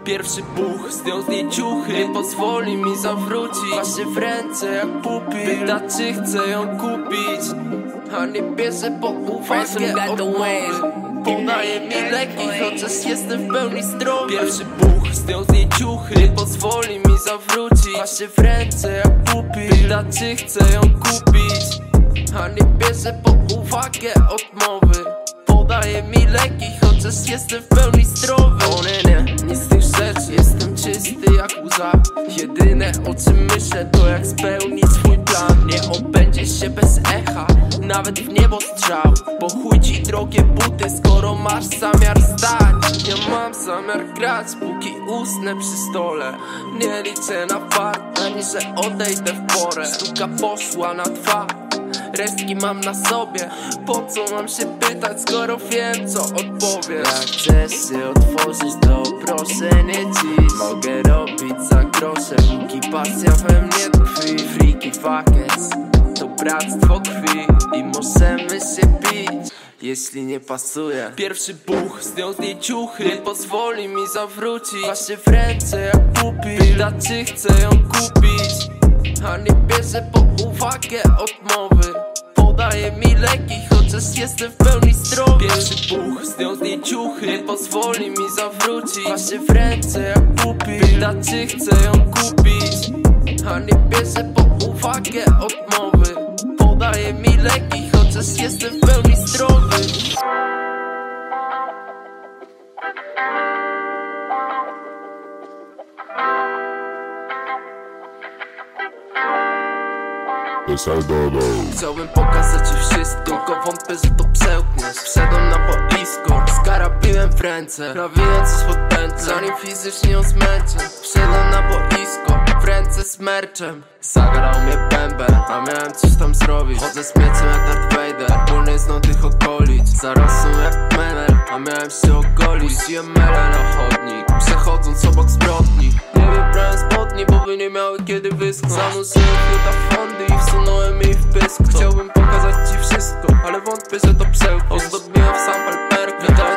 Pierwszy buch, zdjął z niej ciuchy, nie pozwoli mi zawrócić. Pasie w ręce jak pupil, pyta czy chcę ją kupić, a nie bierze pod uwagę odmowy. Podaje mi leki, chociaż jestem w pełni zdrowy. Pierwszy buch, zdjął z niej ciuchy, nie pozwoli mi zawrócić. Pasie w ręce jak pupil, pyta czy chcę ją kupić, a nie bierze pod uwagę odmowy. Podaje mi leki, chociaż jestem w pełni zdrowy. O nie, nic z tych rzeczy, jestem czysty jak łza. Jedyne o czym myślę to jak spełnić swój plan. Nie obędzie się bez echa, nawet w niebo strzał. Bo chuj ci drogie buty, skoro masz zamiar stać. Ja mam zamiar grać, póki usnę przy stole. Nie liczę na fart, ani że odejdę w porę. Sztuka poszła na 2, resztki mam na sobie. Po co mam się pytać, skoro wiem co odpowiesz? Jak chcesz się otworzyć, to proszę nie dziś. Mogę robić za grosze, póki pasja we mnie tkwi. Freaky fuckers, to bractwo krwi i możemy się bić, jeśli nie pasuje. Pierwszy buch, zdjął z niej ciuchy, nie pozwoli mi zawrócić. Pasie w ręce jak pupil, pyta czy chcę ją kupić, a nie bierze pod uwagę odmowy. Podaje mi leki, chociaż jestem w pełni zdrowy. Pierwszy buch, zdjął z niej ciuchy, nie pozwoli mi zawrócić. Pasie w ręce jak pupil, pyta czy chcę ją kupić, a nie bierze pod uwagę odmowy. Podaje mi leki, chociaż jestem w pełni zdrowy. Chciałbym pokazać ci wszystko, tylko wątpię, że to przełkniesz. Wszedłem na boisko z karabinem w ręce, nawinę coś pod pętlę, zanim fizycznie ją zmęczę. Wszedłem na boisko w ręce z merczem. Zagrał mnie bęben, a miałem coś tam zrobić. Chodzę z mieczem jak Darth Vader, wolny znam tych okolic. Zarosłem jak menel, a miałem się ogolić. Puściłem melę na chodnik, przechodząc obok zbrodni. Nie wybrałem spodni, bo by nie miały kiedy wyschnąć. Zanurzyłem fiuta fondy i wsunąłem jej w pysk. Chciałbym pokazać ci wszystko, ale wątpię, że to przełkniesz. Ozdobiłem w sam palperkę,